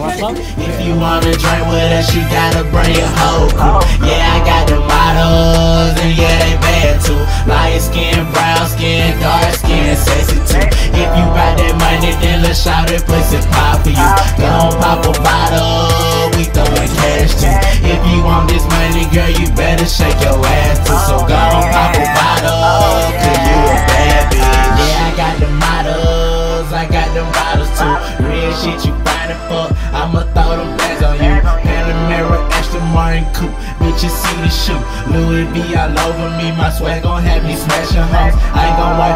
If you wanna drink with us, you gotta bring your whole crew. Yeah, I got the models, and yeah, they bad too. Light skin, brown skin, dark skin, sexy too. If you got that money, then let's shout it, pussy pop for you. Gon' pop a bottle, we throwin' cash too. If you want this money, girl, you better shake your ass too. So gon' pop a bottle, cause you a bad bitch. Yeah, I got the models, I got them bottles too. Real shit you findin' for, I'ma throw them bags on you. Panamera, Aston Martin coupe, bitches see the shoe. Louis V all over me, my swag gon' have me smashing hoes. I ain't gon' wipe